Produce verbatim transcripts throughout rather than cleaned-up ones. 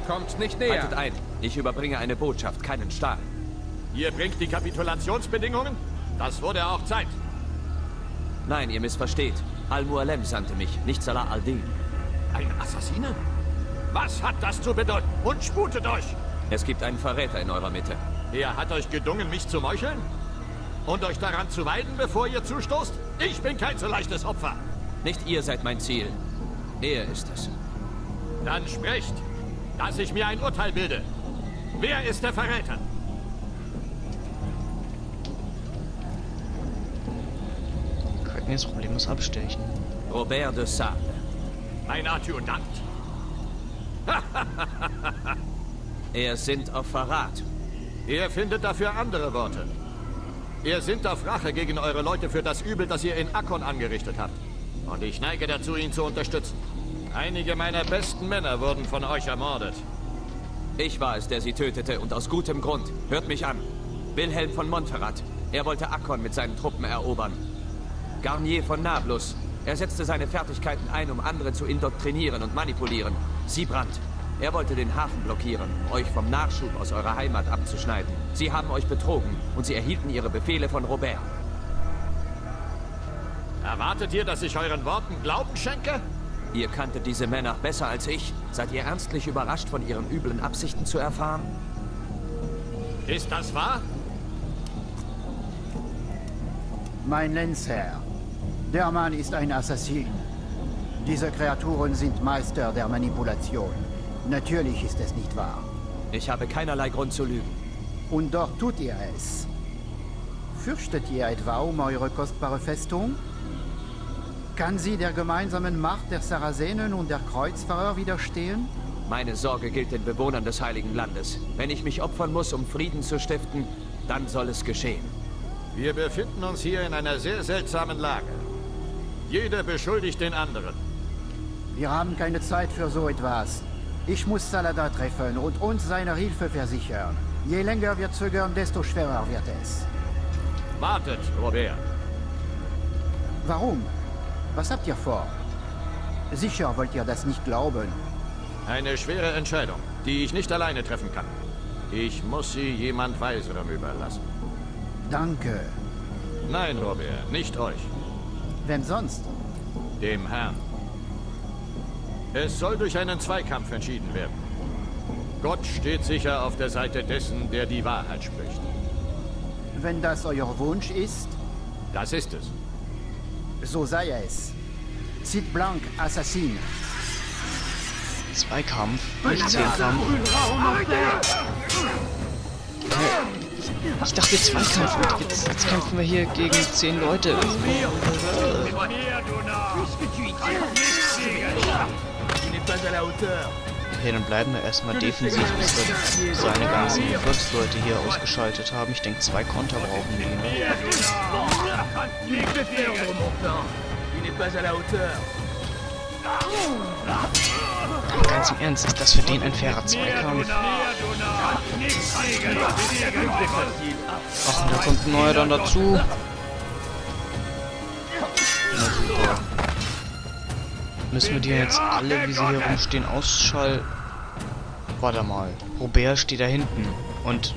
Kommt nicht näher. Haltet ein. Ich überbringe eine Botschaft, keinen Stahl. Ihr bringt die Kapitulationsbedingungen? Das wurde auch Zeit. Nein, ihr missversteht. Al-Mualem sandte mich, nicht Salah al-Din. Ein Assassine? Was hat das zu bedeuten? Und sputet euch! Es gibt einen Verräter in eurer Mitte. Er hat euch gedungen, mich zu meucheln? Und euch daran zu weiden, bevor ihr zustoßt? Ich bin kein so leichtes Opfer. Nicht ihr seid mein Ziel. Er ist es. Dann sprecht, dass ich mir ein Urteil bilde. Wer ist der Verräter? Könnten wir das problemlos abstechen. Robert de Sable. Mein Adjutant. Er sind auf Verrat. Er findet dafür andere Worte. Ihr sinnt auf Rache gegen eure Leute für das Übel, das ihr in Akkon angerichtet habt. Und ich neige dazu, ihn zu unterstützen. Einige meiner besten Männer wurden von euch ermordet. Ich war es, der sie tötete, und aus gutem Grund. Hört mich an. Wilhelm von Montferrat. Er wollte Akkon mit seinen Truppen erobern. Garnier von Nablus. Er setzte seine Fertigkeiten ein, um andere zu indoktrinieren und manipulieren. Siebrand. Er wollte den Hafen blockieren, euch vom Nachschub aus eurer Heimat abzuschneiden. Sie haben euch betrogen und sie erhielten ihre Befehle von Robert. Erwartet ihr, dass ich euren Worten Glauben schenke? Ihr kanntet diese Männer besser als ich. Seid ihr ernstlich überrascht, von ihren üblen Absichten zu erfahren? Ist das wahr? Mein Lenzherr, der Mann ist ein Assassin. Diese Kreaturen sind Meister der Manipulation. Natürlich ist es nicht wahr. Ich habe keinerlei Grund zu lügen. Und doch tut ihr es. Fürchtet ihr etwa um eure kostbare Festung? Kann sie der gemeinsamen Macht der Sarazenen und der Kreuzfahrer widerstehen? Meine Sorge gilt den Bewohnern des Heiligen Landes. Wenn ich mich opfern muss, um Frieden zu stiften, dann soll es geschehen. Wir befinden uns hier in einer sehr seltsamen Lage. Jeder beschuldigt den anderen. Wir haben keine Zeit für so etwas. Ich muss Saladin treffen und uns seine Hilfe versichern. Je länger wir zögern, desto schwerer wird es. Wartet, Robert. Warum? Was habt ihr vor? Sicher wollt ihr das nicht glauben. Eine schwere Entscheidung, die ich nicht alleine treffen kann. Ich muss sie jemand Weiserem überlassen. Danke. Nein, Robert, nicht euch. Wem sonst? Dem Herrn. Es soll durch einen Zweikampf entschieden werden. Gott steht sicher auf der Seite dessen, der die Wahrheit spricht. Wenn das euer Wunsch ist, Das ist es. so sei es. Cid Blanc, Assassin. Zweikampf, nicht Zehnkampf. Ich dachte Zweikampf, und jetzt, jetzt kämpfen wir hier gegen zehn Leute. Okay, dann bleiben wir erstmal defensiv, bis wir seine ganzen Volksleute hier ausgeschaltet haben. Ich denke, zwei Konter brauchen die, ne? Ganz im Ernst, ist das für den ein fairer Zweikampf? Ach, und da kommt ein neuer dann dazu. Na super. Müssen wir die jetzt alle, wie sie hier rumstehen, ausschalten? Warte mal. Robert steht da hinten. Und...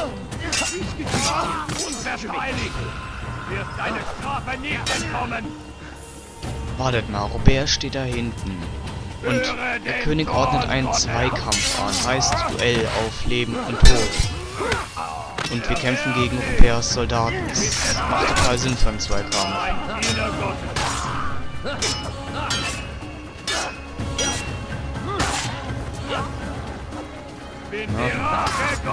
Wartet mal, Robert steht da hinten. Und der König ordnet einen Zweikampf an. Heißt Duell auf Leben und Tod. Und wir kämpfen gegen Roberts Soldaten. Das macht total Sinn für einen Zweikampf. Na.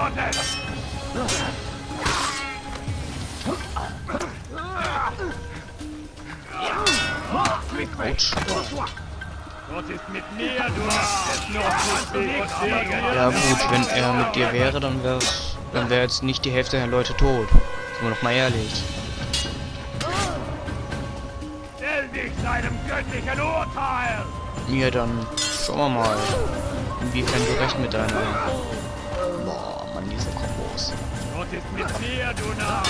Autsch. Ja gut, wenn er mit dir wäre, dann wäre dann wäre jetzt nicht die Hälfte der Leute tot. Sind wir doch mal ehrlich. Stell dich seinem göttlichen Urteil! Ja, dann schauen wir mal, inwiefern du recht mit deiner... Boah, Mann, diese Kombos. Gott ist mit dir, du Narr!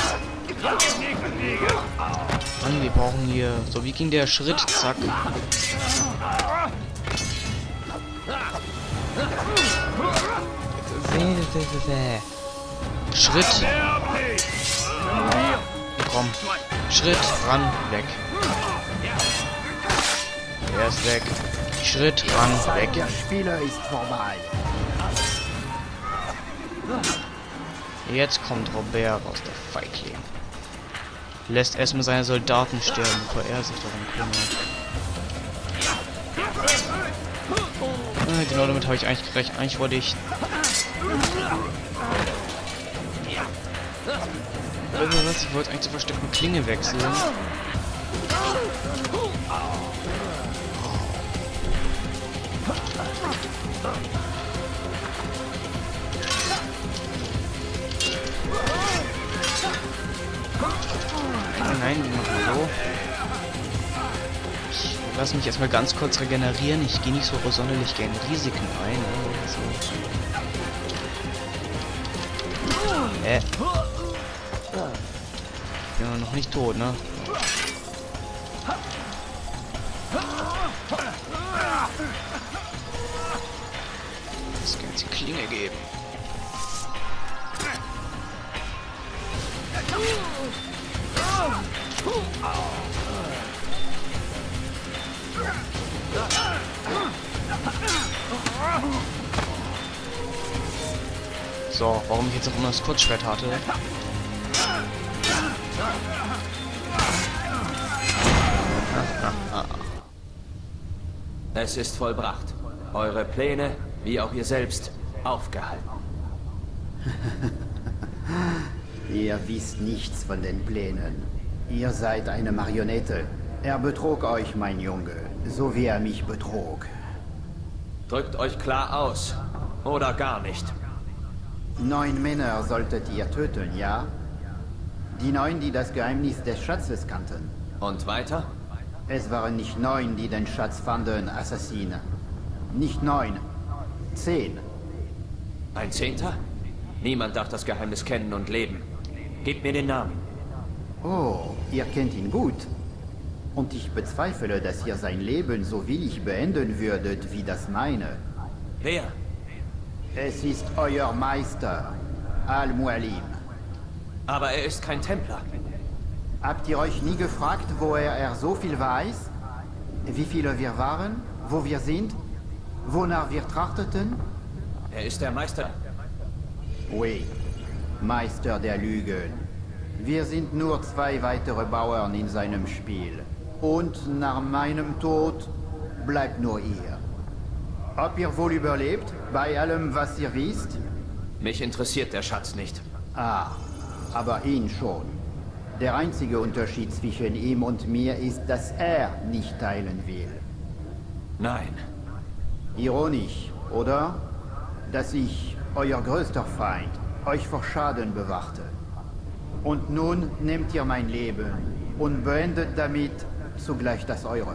Mann, wir brauchen hier... So, wie ging der Schritt? Zack. Schritt. Komm. Schritt, ran, weg. Er ist weg. Schritt, ran, weg. Der Spieler ist vorbei. Jetzt kommt Robert raus, der Feigling. Lässt erstmal seine Soldaten sterben, bevor er sich darum kümmert. Ah, genau damit habe ich eigentlich gerechnet. Eigentlich wollte ich... Was? Ich wollte eigentlich zur versteckten Klinge wechseln. Nein, wir machen so. Ich lasse mich erstmal ganz kurz regenerieren. Ich gehe nicht so sonderlich gerne Risiken ein. Also. Äh. Ich bin noch nicht tot, ne? Das kann jetzt die Klinge geben. So, warum ich jetzt auch immer das Kurzschwert hatte. Es ist vollbracht. Eure Pläne, wie auch ihr selbst, aufgehalten. Ihr wisst nichts von den Plänen. Ihr seid eine Marionette. Er betrog euch, mein Junge, so wie er mich betrog. Drückt euch klar aus. Oder gar nicht. Neun Männer solltet ihr töten, ja? Die neun, die das Geheimnis des Schatzes kannten. Und weiter? Es waren nicht neun, die den Schatz fanden, Assassine. Nicht neun. Zehn. Ein Zehnter? Niemand darf das Geheimnis kennen und leben. Gebt mir den Namen. Oh, ihr kennt ihn gut. Und ich bezweifle, dass ihr sein Leben so willig beenden würdet wie das meine. Wer? Es ist euer Meister, Al-Mualim. Aber er ist kein Templer. Habt ihr euch nie gefragt, woher er so viel weiß? Wie viele wir waren? Wo wir sind? Wonach wir trachteten? Er ist der Meister. Oui, Meister der Lügen. Wir sind nur zwei weitere Bauern in seinem Spiel. Und nach meinem Tod bleibt nur ihr. Ob ihr wohl überlebt, bei allem, was ihr wisst? Mich interessiert der Schatz nicht. Ah, aber ihn schon. Der einzige Unterschied zwischen ihm und mir ist, dass er nicht teilen will. Nein. Ironisch, oder? Dass ich, euer größter Feind, euch vor Schaden bewachte. Und nun nehmt ihr mein Leben und beendet damit zugleich das eure.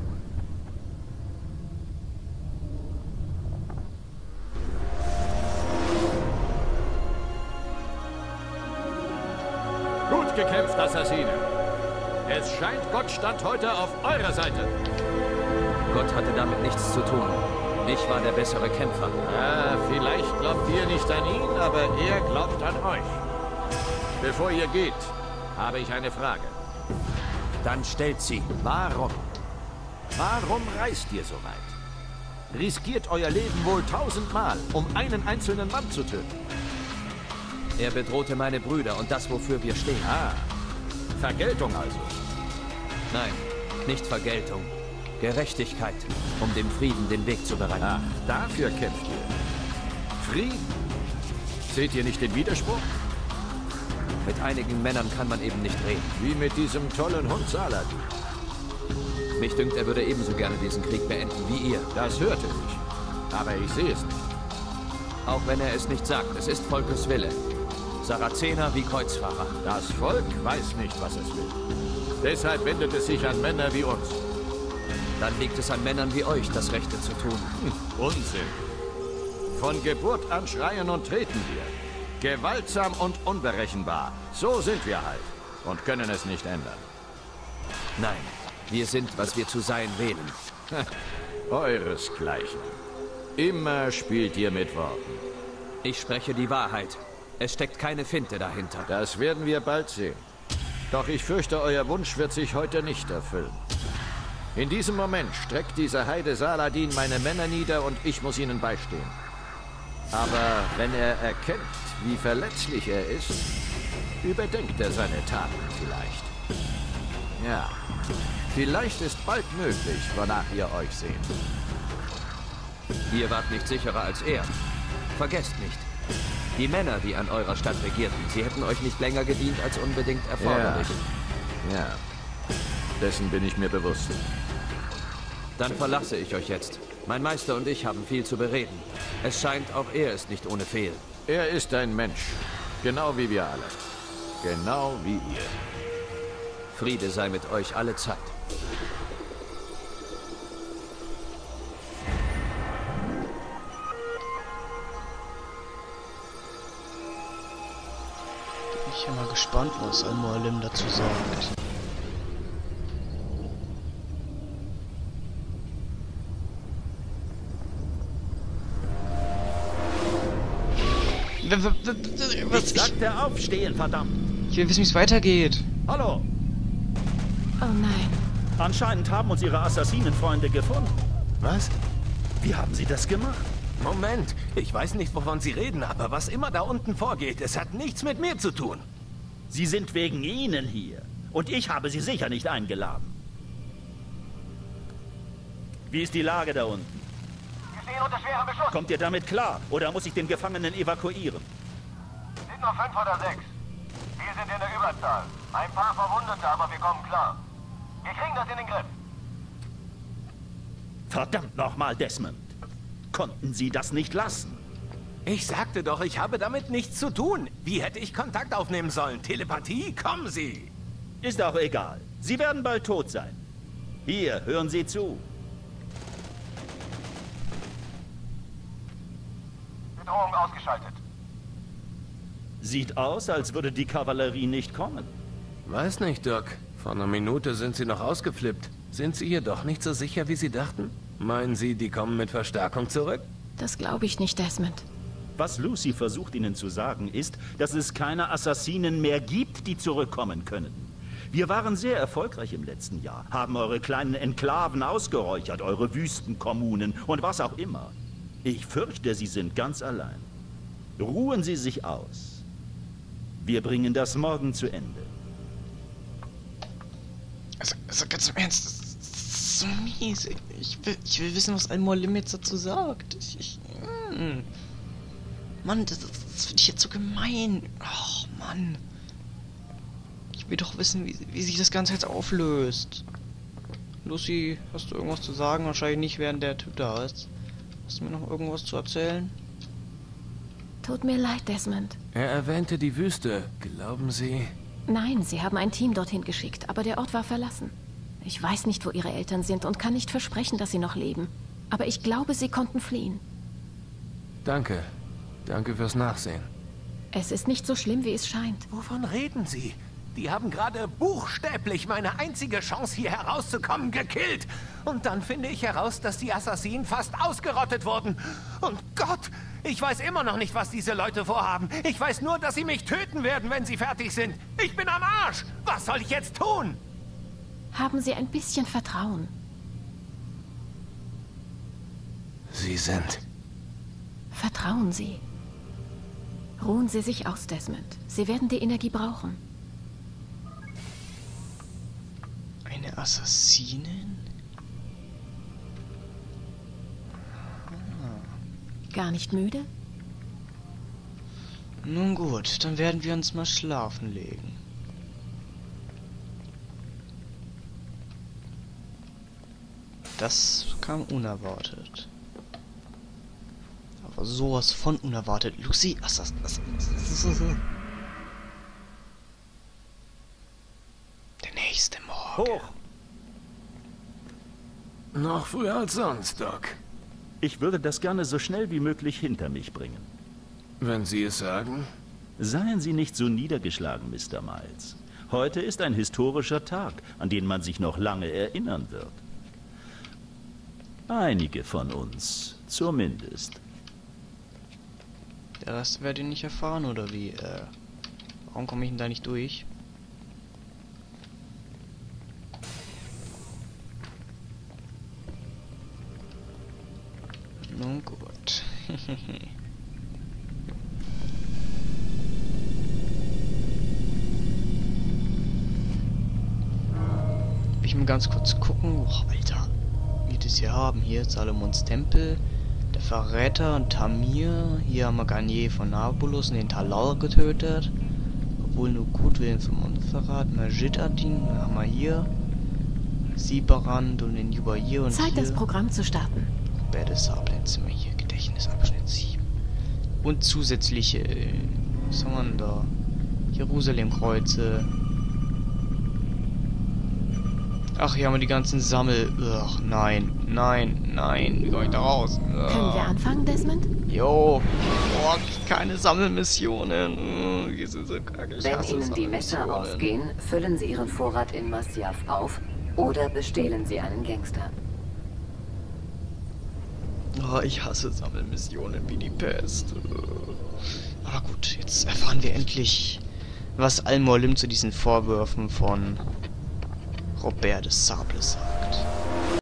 Gut gekämpft, Assassine. Es scheint, Gott stand heute auf eurer Seite. Gott hatte damit nichts zu tun. Ich war der bessere Kämpfer. Ah, vielleicht glaubt ihr nicht an ihn, aber er glaubt an euch. Bevor ihr geht, habe ich eine Frage. Dann stellt sie. Warum? Warum reist ihr so weit? Riskiert euer Leben wohl tausendmal, um einen einzelnen Mann zu töten. Er bedrohte meine Brüder und das, wofür wir stehen. Ah, Vergeltung also. Nein, nicht Vergeltung. Gerechtigkeit, um dem Frieden den Weg zu bereiten. Ach, dafür kämpft ihr. Frieden? Seht ihr nicht den Widerspruch? Mit einigen Männern kann man eben nicht reden. Wie mit diesem tollen Hund Saladin. Mich dünkt, er würde ebenso gerne diesen Krieg beenden wie ihr. Das hörte ich. Aber ich sehe es nicht. Auch wenn er es nicht sagt, es ist Volkes Wille. Sarazener wie Kreuzfahrer. Das Volk weiß nicht, was es will. Deshalb wendet es sich an Männer wie uns. Dann liegt es an Männern wie euch, das Rechte zu tun. Hm, Unsinn. Von Geburt an schreien und treten wir. Gewaltsam und unberechenbar. So sind wir halt. Und können es nicht ändern. Nein, wir sind, was wir zu sein wählen. Euresgleichen. Immer spielt ihr mit Worten. Ich spreche die Wahrheit. Es steckt keine Finte dahinter. Das werden wir bald sehen. Doch ich fürchte, euer Wunsch wird sich heute nicht erfüllen. In diesem Moment streckt dieser Heide Saladin meine Männer nieder und ich muss ihnen beistehen. Aber wenn er erkennt, wie verletzlich er ist, überdenkt er seine Taten vielleicht. Ja, vielleicht ist bald möglich, wonach ihr euch sehnt. Ihr wart nicht sicherer als er. Vergesst nicht. Die Männer, die an eurer Stadt regierten, sie hätten euch nicht länger gedient als unbedingt erforderlich. Ja, ja. Dessen bin ich mir bewusst. Dann verlasse ich euch jetzt. Mein Meister und ich haben viel zu bereden. Es scheint, auch er ist nicht ohne Fehl. Er ist ein Mensch. Genau wie wir alle. Genau wie ihr. Friede sei mit euch alle Zeit. Ich bin mal gespannt, was Al-Mualim dazu sagt. Was? Ich sagte aufstehen, verdammt! Ich will wissen, wie es weitergeht. Hallo! Oh nein. Anscheinend haben uns ihre Assassinenfreunde gefunden. Was? Wie haben sie das gemacht? Moment, ich weiß nicht, wovon Sie reden, aber was immer da unten vorgeht, es hat nichts mit mir zu tun. Sie sind wegen Ihnen hier. Und ich habe Sie sicher nicht eingeladen. Wie ist die Lage da unten? Wir stehen unter schwerem Beschuss. Kommt ihr damit klar? Oder muss ich den Gefangenen evakuieren? Sind noch fünf oder sechs. Wir sind in der Überzahl. Ein paar Verwundete, aber wir kommen klar. Wir kriegen das in den Griff. Verdammt nochmal, Desmond. Konnten Sie das nicht lassen? Ich sagte doch, ich habe damit nichts zu tun. Wie hätte ich Kontakt aufnehmen sollen? Telepathie? Kommen Sie! Ist auch egal. Sie werden bald tot sein. Hier, hören Sie zu. Bedrohung ausgeschaltet. Sieht aus, als würde die Kavallerie nicht kommen. Weiß nicht, Doc. Vor einer Minute sind Sie noch ausgeflippt. Sind Sie hier doch nicht so sicher, wie Sie dachten? Meinen Sie, die kommen mit Verstärkung zurück? Das glaube ich nicht, Desmond. Was Lucy versucht Ihnen zu sagen, ist, dass es keine Assassinen mehr gibt, die zurückkommen können. Wir waren sehr erfolgreich im letzten Jahr, haben eure kleinen Enklaven ausgeräuchert, eure Wüstenkommunen und was auch immer. Ich fürchte, Sie sind ganz allein. Ruhen Sie sich aus. Wir bringen das morgen zu Ende. Also, also ganz im Ernst, das ist so mies. Ich will, ich will wissen, was Al-Mualim jetzt dazu sagt. Ich, ich, mm. Mann, das, das finde ich jetzt so gemein. Ach, Mann. Ich will doch wissen, wie, wie sich das Ganze jetzt auflöst. Lucy, hast du irgendwas zu sagen? Wahrscheinlich nicht, während der Typ da ist. Hast du mir noch irgendwas zu erzählen? Tut mir leid, Desmond. Er erwähnte die Wüste. Glauben Sie? Nein, sie haben ein Team dorthin geschickt, aber der Ort war verlassen. Ich weiß nicht, wo ihre Eltern sind und kann nicht versprechen, dass sie noch leben. Aber ich glaube, sie konnten fliehen. Danke. Danke fürs Nachsehen. Es ist nicht so schlimm, wie es scheint. Wovon reden Sie? Die haben gerade buchstäblich meine einzige Chance, hier herauszukommen, gekillt. Und dann finde ich heraus, dass die Assassinen fast ausgerottet wurden. Und Gott, ich weiß immer noch nicht, was diese Leute vorhaben. Ich weiß nur, dass sie mich töten werden, wenn sie fertig sind. Ich bin am Arsch. Was soll ich jetzt tun? Haben Sie ein bisschen Vertrauen. Sie sind... Vertrauen Sie. Ruhen Sie sich aus, Desmond. Sie werden die Energie brauchen. Eine Assassinin? Gar nicht müde? Nun gut, dann werden wir uns mal schlafen legen. Das kam unerwartet. Aber sowas von unerwartet. Lucy, Assass... Der nächste Morgen. Hoch! Noch früher als sonst, Doc. Ich würde das gerne so schnell wie möglich hinter mich bringen. Wenn Sie es sagen. Seien Sie nicht so niedergeschlagen, Mister Miles. Heute ist ein historischer Tag, an den man sich noch lange erinnern wird. Einige von uns, zumindest. Der Rest werdet ihr nicht erfahren, oder wie? Äh, warum komme ich denn da nicht durch? Nun gut. Ich will mal ganz kurz gucken. Oh, Alter. Wie wir das hier haben. Hier Salomons Tempel. Der Verräter Tamir. Hier haben wir Garnier von Nablus und den Talar getötet. Obwohl nur Gutwillen von Montferrat. Majid Adin. Dann haben wir hier Siberand und den Jubair und Zeit, hier das Programm zu starten. Robert des Sablens. Sind wir hier. Gedächtnisabschnitt sieben. Und zusätzliche, äh, was haben wir denn da? Jerusalem-Kreuze. Ach, hier haben wir die ganzen Sammel... Ach, nein, nein, nein. Wie komme ich da raus? Ugh. Können wir anfangen, Desmond? Jo. Oh, keine Sammelmissionen. Die sind so kacke. Ich Wenn hasse Ihnen die Messer Sammelmissionen. ausgehen, füllen Sie Ihren Vorrat in Masyaf auf oder bestehlen Sie einen Gangster. Oh, ich hasse Sammelmissionen wie die Pest. Aber gut, jetzt erfahren wir endlich, was Al-Mualim zu diesen Vorwürfen von Robert des Sables sagt.